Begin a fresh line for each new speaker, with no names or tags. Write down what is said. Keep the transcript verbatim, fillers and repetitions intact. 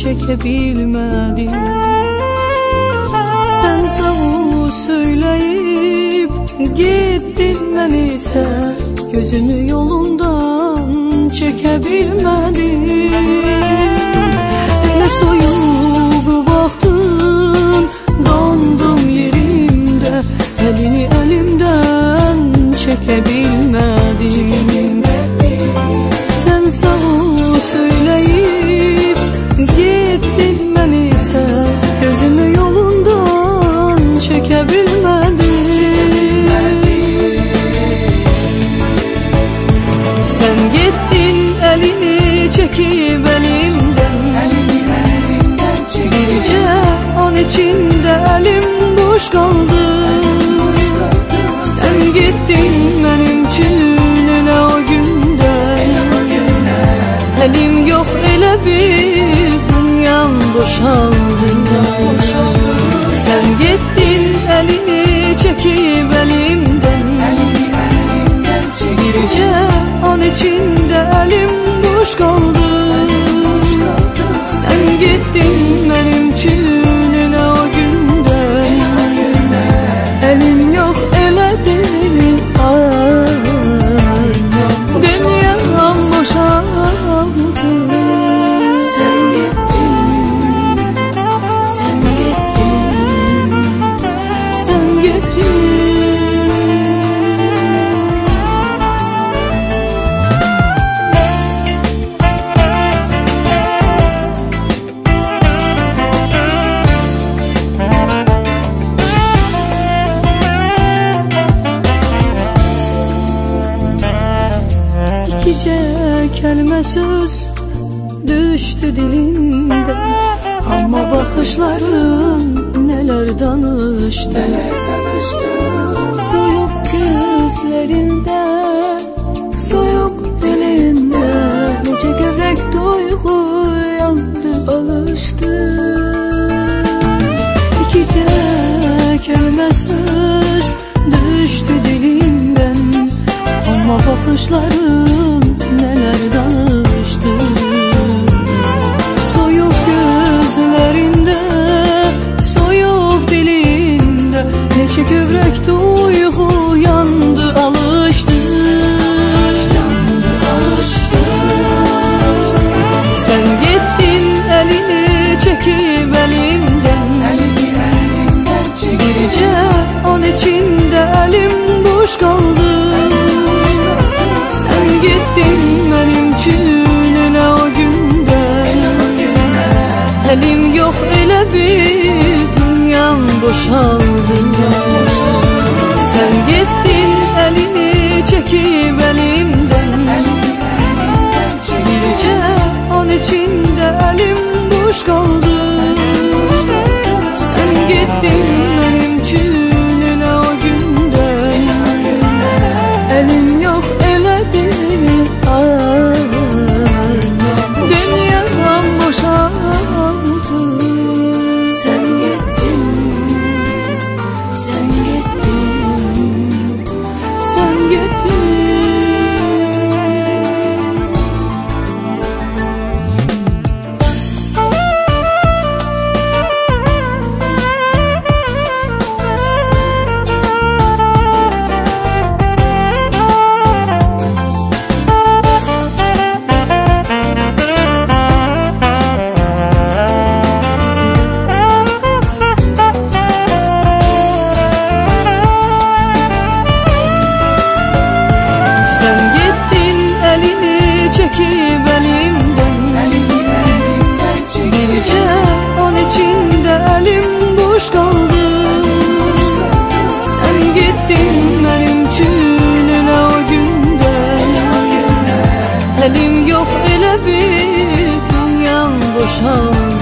çekebilmedim. Sen sağ ol söyleyip gittin, ben ise gözümü yolundan çekebilmedim. Ne soyup baktın, dondum yerimde, elini elimden çekebilmedim. Sen sağ ol söyleyip gittin, ben ise gözümü yolundan çekebilmedim. Sen gittin elini çekip elimden, birce an içinde elim boş kaldı. Sen gittin benim için elə o günden, elim yok elə bir dünyam boşaldı. Sen gittin elini çekip elimden, birce an içinde elim boş kaldı. Sen gittin benim için elə o günden, elim yok elə bir ay, dünyam boşaldı.
Sen gittin, sen gittin,
Sen gittin. İkice kelime söz düştü dilimden, ama bakışların neler danıştı,
neler danıştı.
soyup gözlerinde, soyup dilinde, nece gevrek duygu yandı alıştı. İkice kelime söz düştü dilimden, ama bakışların neler danıştı, soyup gözlerinde, soyup dilinde, nece gövrek duygu yandı alıştı. Sen gittin elini çekip elimden, birce an içinde elim boş kaldı. Sen gittin benim için elə o günden, elim yok elə bir dünyam boşaldı. Sen gittin elini çekip elimden, birce an içinde elim boş kaldı. Sen gittin benim için elə o günden, elim yok elə bir ay, dünyam boşaldı.
Sen gittin, sen gittin,
Sen gittin. Çekip elimden, birce an içinde elim boş kaldı. Sen gittin benim için elə o günden, elim yok elə bir dünyam boşaldı.